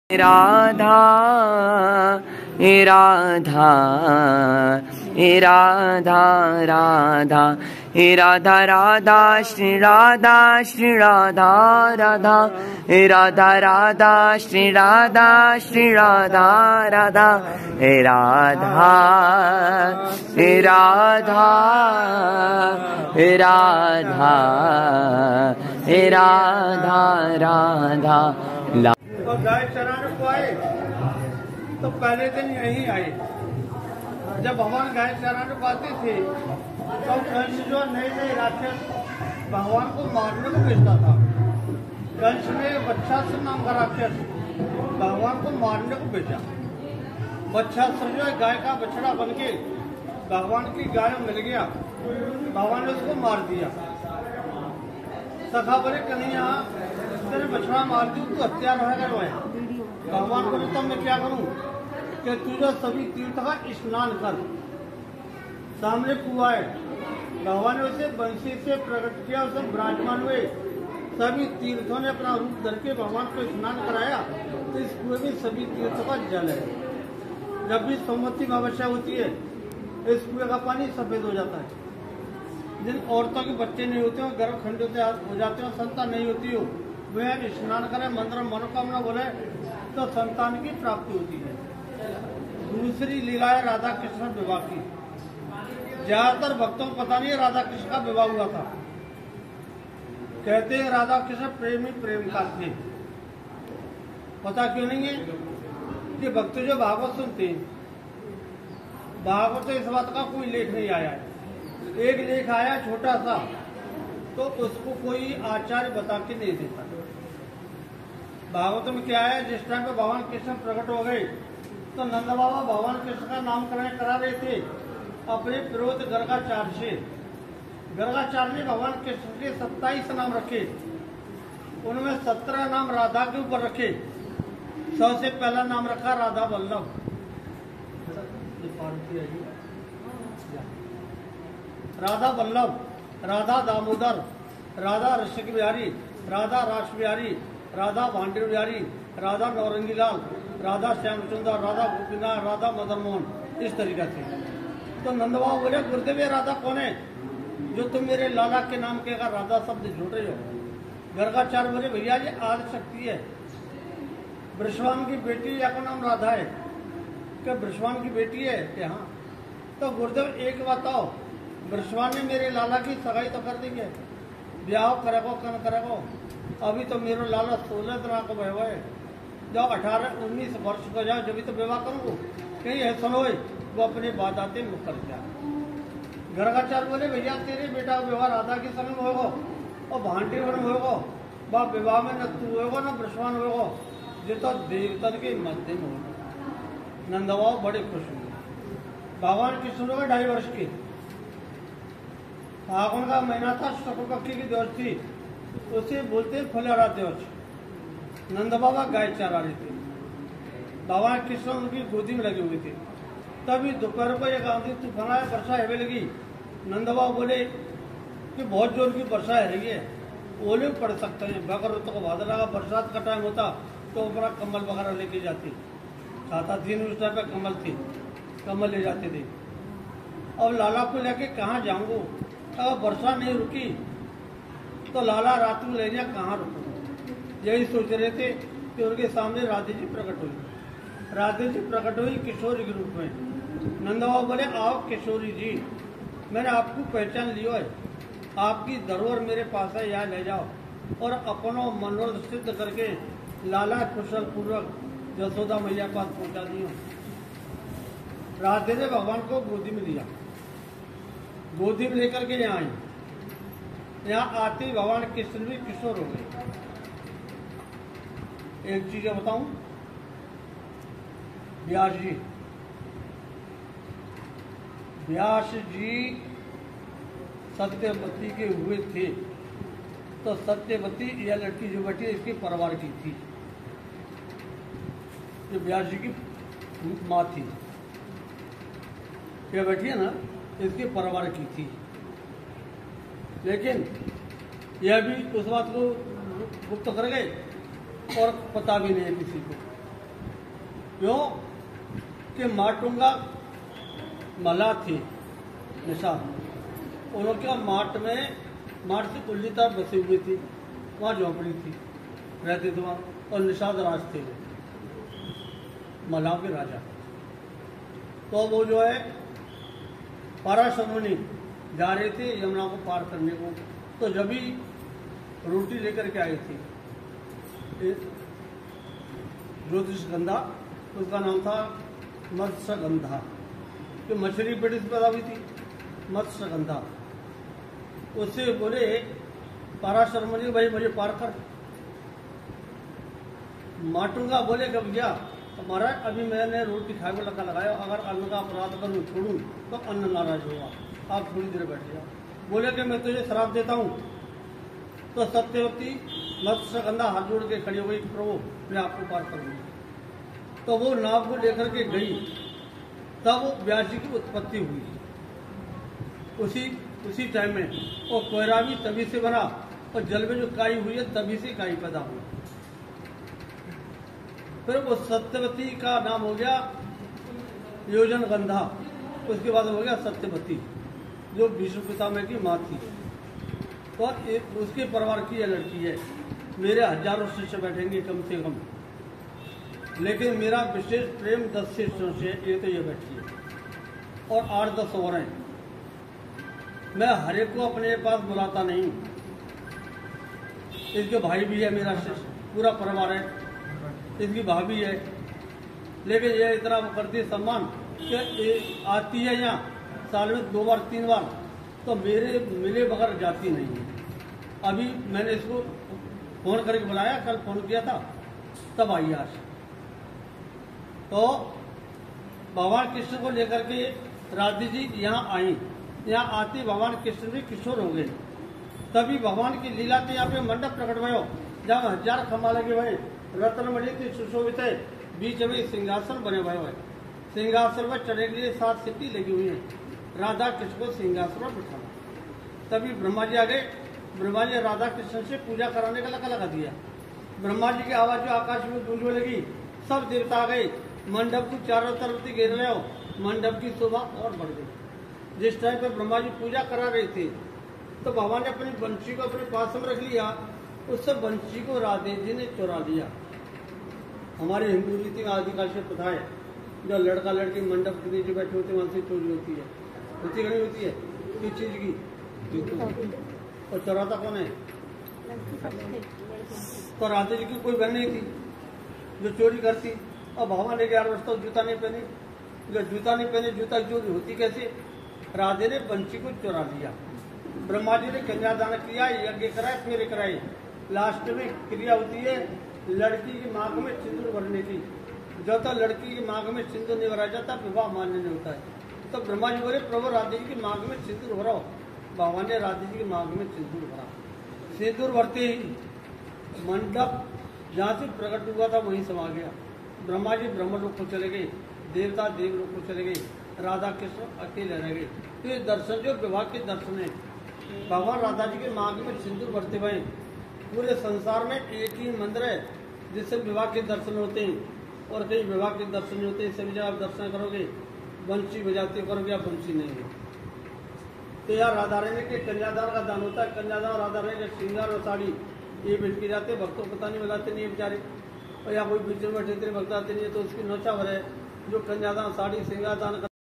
राधा राधा राधा राधा राधा राधा श्री राधा श्री राधा राधा राधा राधा श्री राधा श्री राधा राधा राधा राधा राधा राधा राधा। और गाय चराने को आए तो पहले दिन यहीं आए। जब भगवान गाय चराने को आते थे तो कंस जो नए नए राक्षस भगवान को मारने को भेजता था। कंस ने बच्छासुर नाम का राक्षस भगवान को मारने को भेजा। बच्छासुर जो गाय का बछड़ा बन के भगवान की गाय मिल गया, भगवान ने उसको मार दिया। सखा बोले कन्हैया तेरे बछड़ा मार दी, तू हत्यार होगा। भगवान को तो मैं क्या करूं कि तू जो सभी तीर्थ का स्नान कर। सामने कुआं है, भगवान ने उसे बंसी से प्रकट किया, उसे विराजमान हुए। सभी तीर्थों ने अपना रूप धर के भगवान को स्नान कराया। तो इस कुएं में सभी तीर्थों का जल है। जब भी सोमवती अमावस्या होती है इस कुएं का पानी सफेद हो जाता है। जिन औरतों के बच्चे नहीं होते हो, गर्भ खंड हो जाते हो, संतान नहीं होती हो, वे स्नान करें, मंत्र मनोकामना बोले तो संतान की प्राप्ति होती है। दूसरी लीला है राधा कृष्ण विवाह की। ज्यादातर भक्तों को पता नहीं है राधा कृष्ण का विवाह हुआ था। कहते हैं राधा कृष्ण प्रेमी प्रेमिका थे। पता क्यों नहीं है कि भक्त जो भागवत सुनते हैं, भागवत से इस बात का कोई लेख नहीं आया है। एक लेख आया छोटा सा, तो उसको कोई आचार्य बता के नहीं देता। भागवत में क्या है, जिस टाइम पे भगवान कृष्ण प्रकट हो गए तो नंद बाबा भगवान कृष्ण का नामकरण करा रहे थे अपने विरोध गर्गाचार्य से। गर्गाचार्य ने भगवान कृष्ण के 27 नाम रखे, उनमें 17 नाम राधा के ऊपर रखे। सबसे पहला नाम रखा राधा वल्लभ, राधा वल्लभ, राधा दामोदर, राधा रसिक बिहारी, राधा रास बिहारी, राधा भांडे बिहारी, राधा नौरंगी लाल, राधा श्याम सुंदर, राधा गोपीनाथ, राधा मदन मोहन। इस तरीके से तो नंदबाबू बोले गुरुदेव ये राधा कौन है जो तुम मेरे लाला के नाम के राधा शब्द जोड़ रहे हो। गर्गाचार्य बोले भैया ये आदि शक्ति है, वृषभान की बेटी या का नाम राधा है। क्या वृषभान की बेटी है? कि हाँ। तो गुरुदेव एक बताओ, वृषभान ने मेरे लाला की सगाई तो कर दी है, ब्याह करेगो कन करेगो। अभी तो मेरा लाला 16 तरह को भय है, जाओ 18-19 वर्ष को जाओ जब तो विवाह करूँगा। कहीं है सुनो वो अपने बात आते मुकर जाए। गर्गाचार्य बोले भैया तेरे बेटा विवाह राधा के संग में होगा और भांडे में होगा, वह विवाह में न तू होगा न वृषभान होगा, जो तो देवता के मध्य में होगा। नंदबाबू बड़े खुश हुए। भगवान कृष्ण हो गए 2.5 वर्ष के। फागुन का महीना था, शुक्ल पक्ष की दिवस थी, उसे बोलते फुलहरा दिवस। नंद बाबा गाय चरा रहे थे, भगवान कृष्ण उनकी गोदी में लगे हुए थे। तभी दोपहर को एक आंधी तूफान आया, वर्षा हेवे लगी। नंद बाबा बोले कि बहुत जोर की वर्षा है रही है, ओले पड़ सकते हैं। बगर ऋतु को भादर लगा, बरसात का टाइम होता तो अपना कम्बल वगैरह लेके जाते। 7 उस टाइम पे कम्बल थे, कम्बल ले जाते थे। अब लाला को लेके कहाँ जाऊंगा, अगर वर्षा नहीं रुकी तो लाला रात में ले जाए कहाँ रुकूंगा। यही सोच रहे थे कि उनके सामने राधे जी प्रकट हुई। राधे जी प्रकट हुई किशोरी के रूप में। नंदबाबू बोले आओ किशोरी जी, मैंने आपको पहचान लियो है, आपकी धरोहर मेरे पास है, यहाँ ले जाओ और अपनो मनोरथ सिद्ध करके लाला कुशल पूर्वक यशोदा मैया पास पहुंचा दियो। राधे ने भगवान को गोदी में लिया, गोदी में लेकर के यहाँ आई। यहाँ आते ही भगवान कृष्ण भी किशोर हो गए। एक चीज बताऊं, व्यास जी सत्यवती के हुए थे, तो सत्यवती यह लड़की जो बैठी है इसके परिवार की थी, जो व्यास जी की माँ थी, ये बैठी है ना, इसके परिवार की थी। लेकिन यह भी उस बात को गुप्त कर गए और पता भी नहीं किसी को। क्यों कि माटुंगा मला थी निषाद, उनका माट से उल्ली तरफ बसी हुई थी, वहाँ झोंपड़ी थी, रहते थे वहाँ, और निषाद राज थे मलाव के राजा। तो वो जो है पराशर मुनि जा रहे थे यमुना को पार करने को, तो जब भी रोटी लेकर के आई थी ज्योतिषगंधा, उसका नाम था मत्स्यगंधा, कि मछली पेट से पैदा हुई थी मत्स्यगंधा। उससे बोले पराशर मुनि भाई मुझे पार कर। माटुंगा बोले कब गया हमारा, अभी मैंने रोटी खाए को लगा लगाया, अगर अन्न का अपराध करूँ छोड़ूं तो अन्न नाराज होगा, आप थोड़ी देर बैठ जाओ। बोले कि मैं तुझे श्राप देता हूँ। तो सत्यवती मत्स्यगंधा हाथ जोड़ के खड़ी हो गई, प्रभु मैं आपको पार करूंगी। तो वो नाव को लेकर के गई, तब व्यासी की उत्पत्ति हुई उसी टाइम में, और कोयरा भी तभी से बना, और जल में जो काई हुई है तभी से काई पैदा हुई। फिर वो सत्यवती का नाम हो गया योजन गंधा, उसके बाद हो गया सत्यवती, जो भीष्म पितामह की माँ थी। तो उसके परिवार की यह लड़की है। मेरे हजारों शिष्य बैठेंगे कम से कम, लेकिन मेरा विशेष प्रेम 10 शिष्यों से, ये तो ये बैठी है, और 8-10 और हैं। मैं हर एक को अपने पास बुलाता नहीं, इसके भाई भी है मेरा शिष्य, पूरा परिवार है, इसकी भाभी है, लेकिन ये इतना वो करती है सम्मान कि आती है यहाँ साल में 2 बार 3 बार, तो मेरे मिले बगैर जाती नहीं है। अभी मैंने इसको फोन करके बुलाया, कल फोन किया था, तब आई आज। तो भगवान कृष्ण को लेकर के राधे जी यहाँ आई, यहाँ आते भगवान कृष्ण भी किशोर हो गए। तभी भगवान की लीला के यहाँ पे मंडप प्रकट भयो, जहाँ 1000 खम्बा लगे भये, रत्न मणि से सुशोभित है, बीच में सिंहासन बने भये है। सिंहासन पर चढ़ने के लिए 7 सीढ़ी लगी हुई है। राधा कृष्ण को सिंहासन पर बिठाना। तभी ब्रह्मा जी आ गए। ब्रह्मा जी राधा कृष्ण से पूजा कराने का लगा दिया। ब्रह्मा जी की आवाज जो आकाश में गूंजने लगी, सब देवता आ गए, मंडप को चारों तरफ से घेर रहे हो, मंडप की शोभा और बढ़ गई। जिस टाइम पे ब्रह्मा जी पूजा करा रहे थे, तो भगवान ने अपनी बंशी को अपने पास में रख लिया, उससे बंशी को राधे जी ने चुरा लिया। हमारे हिंदू रीति में आदिकाल से प्रथा है, जो लड़का लड़की मंडप के नीचे बैठे होते वहां से चोरी होती है, होती नहीं होती है, किस चीज की, और चुराता कौन है? तो राधे जी की कोई बहन नहीं थी जो चोरी करती। और भगवान ने 11 वर्ष तक जूता नहीं पहने, जो जूता नहीं पहने जूता चोरी होती कैसे? राधे ने बंशी को चुरा लिया। ब्रह्मा जी ने कन्यादान किया, यज्ञ कराए, फेरे कराए, लास्ट में क्रिया होती है लड़की की मांग में सिंदूर भरने की। जब तक लड़की की मांग में सिंदूर नहीं भरा जाता विवाह मान्य नहीं होता है। तो ब्रह्मा जी बोले प्रभु राधे जी की मांग में सिंदूर भराओ। भगवान ने राधे जी की मांग में सिंदूर भरा। सिंदूर भरते ही मंडप जहाँ से प्रकट हुआ था वहीं समा गया। ब्रह्मा जी ब्रह्मलोक को चले गए, देवता देवलोक को चले गए, राधा कृष्ण अकेले रह गए। तो ये दर्शन जो विवाह के दर्शन है, भगवान राधा जी के मांग में सिंदूर भरते हुए पूरे संसार में एक ही मंदिर है जिससे विवाह के दर्शन होते हैं, और कहीं विवाह के दर्शन नहीं होते। सभी जगह आप दर्शन करोगे बंशी बजाते करोगे, आप बंशी नहीं है। तो यार राधा रानी के कन्यादान का दान होता है। कन्यादान राधा रानी के श्रृंगार और साड़ी ये भेंट की जाते, भक्तों को पता नहीं मिलाते नहीं बेचारे, और या कोई बीच में बैठे भक्त आते नहीं है, तो उसकी नौछावर है जो कन्यादान साड़ी श्रृंगार दान